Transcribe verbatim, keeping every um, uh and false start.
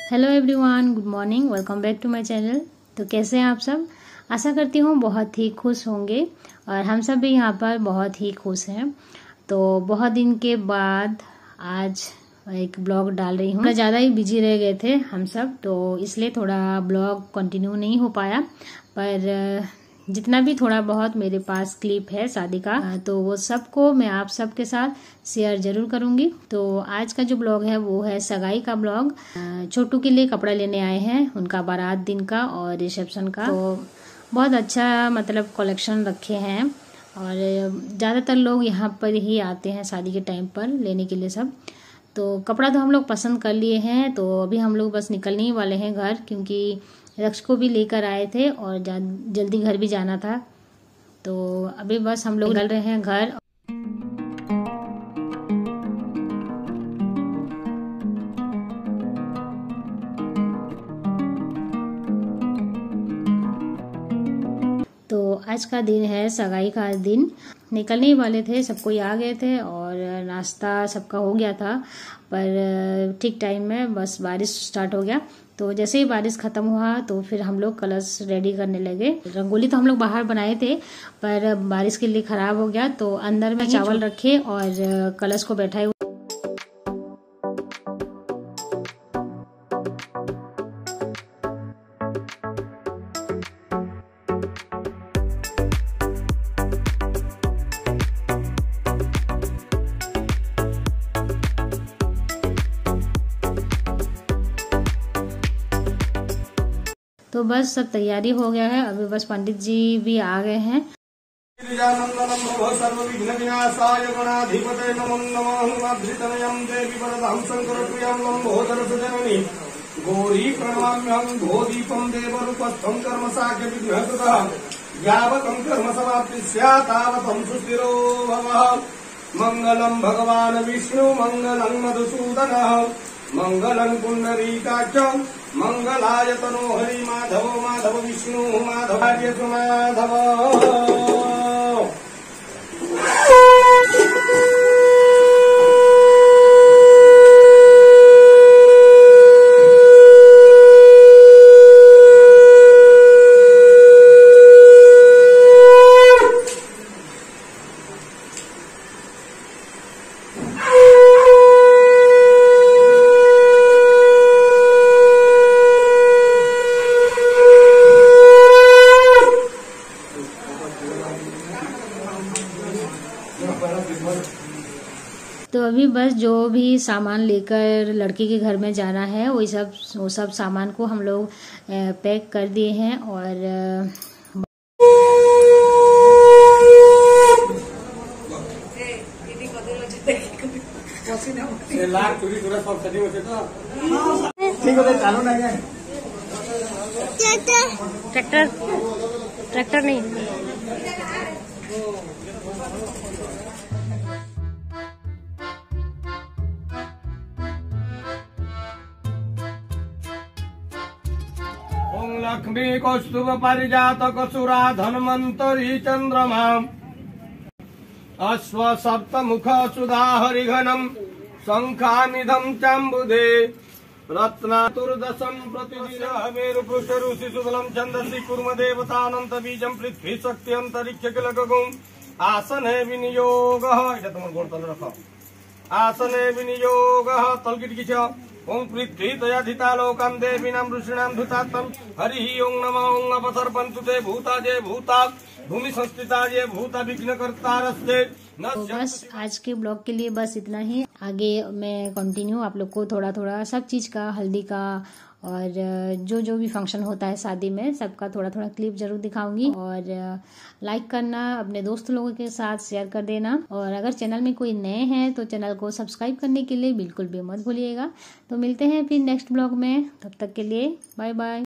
Hello everyone, good morning, welcome back to my channel. तो कैसे हैं आप सब? आशा करती हूँ बहुत ही खुश होंगे और हम सब भी यहाँ पर बहुत ही खुश हैं। तो बहुत दिन के बाद आज एक ब्लॉग डाल रही हूँ। ज़्यादा ही बिजी रह गए थे हम सब, तो इसलिए थोड़ा ब्लॉग कंटिन्यू नहीं हो पाया, पर जितना भी थोड़ा बहुत मेरे पास क्लिप है शादी का, तो वो सबको मैं आप सबके साथ शेयर जरूर करूंगी। तो आज का जो ब्लॉग है वो है सगाई का ब्लॉग। छोटू के लिए कपड़ा लेने आए हैं, उनका बारात दिन का और रिसेप्शन का। तो बहुत अच्छा मतलब कलेक्शन रखे हैं और ज़्यादातर लोग यहाँ पर ही आते हैं शादी के टाइम पर लेने के लिए सब। तो कपड़ा तो हम लोग पसंद कर लिए हैं, तो अभी हम लोग बस निकलने ही वाले हैं घर, क्योंकि रक्ष को भी लेकर आए थे और जल्दी घर भी जाना था। तो अभी बस हम लोग निकल रहे हैं घर। तो आज का दिन है सगाई का दिन। निकलने ही वाले थे, सब कोई आ गए थे और नाश्ता सबका हो गया था, पर ठीक टाइम में बस बारिश स्टार्ट हो गया। तो जैसे ही बारिश खत्म हुआ तो फिर हम लोग कलश रेडी करने लगे। रंगोली तो हम लोग बाहर बनाए थे, पर बारिश के लिए खराब हो गया, तो अंदर में चावल रखे और कलश को बैठाए। तो बस सब तैयारी हो गया है, अभी बस पंडित जी भी आ गए हैं। गौरी प्रणमाम्यहं भोदीपं देवरूपस्थं कर्म साक्य विघ्नकृतः यावतं कर्म समाप्ति स्यात् तावतं सुस्थिरो भवः। मंगलम भगवान विष्णु मंगलं मधुसूदनः मंगलं पुंडरीकाक्ष मंगलाय तनो हरि माधव माधव विष्णु माधव माधव। तो अभी बस जो भी सामान लेकर लड़की के घर में जाना है वही सब वो सब सामान को हम लोग पैक कर दिए हैं। और ट्रैक्टर ट्रैक्टर नहीं लक्ष्मी कौस्तुभ परिजात कसुरा धन्वंतरी चंद्रमा अश्व सप्त मुख सुधा हरिघनम शंखानिधम चांबुदे रत्नातुर्दशम प्रतिदिन मेरु पृष्ठ ऋषि सुदलम छंदसी कुर्म देवतानंत बीजम पृथ्वी शक्ति अंतरिक्ष किल गगुम आसने विनियोग। এটা তোমার গোড় তলে রাখো। आसने विनियोग तलकिट किछ ओं पृथ्वी तयाधिता लोकं देवीनां ऋषीणां धुतात्तं हरि ओं नमः ओं अपसर्पन्तु ते भूता जे भूता भूमि संस्थिता जे भूता विघ्नकर्तारस्ते। तो बस आज के ब्लॉग के लिए बस इतना ही। आगे मैं कंटिन्यू आप लोग को थोड़ा थोड़ा सब चीज का, हल्दी का और जो जो भी फंक्शन होता है शादी में सबका थोड़ा थोड़ा क्लिप जरूर दिखाऊंगी। और लाइक करना, अपने दोस्त लोगों के साथ शेयर कर देना, और अगर चैनल में कोई नए हैं तो चैनल को सब्सक्राइब करने के लिए बिल्कुल भी मत भूलिएगा। तो मिलते हैं फिर नेक्स्ट ब्लॉग में, तब तक के लिए बाय बाय।